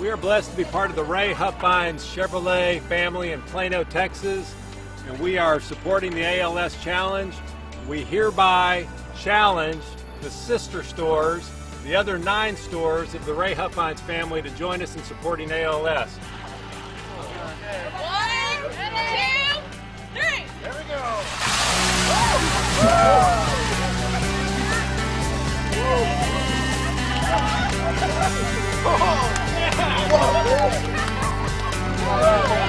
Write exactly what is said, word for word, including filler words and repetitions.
We are blessed to be part of the Ray Huffines Chevrolet family in Plano, Texas, and we are supporting the A L S Challenge. We hereby challenge the sister stores, the other nine stores of the Ray Huffines family, to join us in supporting A L S. One, two, three. There we go. Oh, yeah.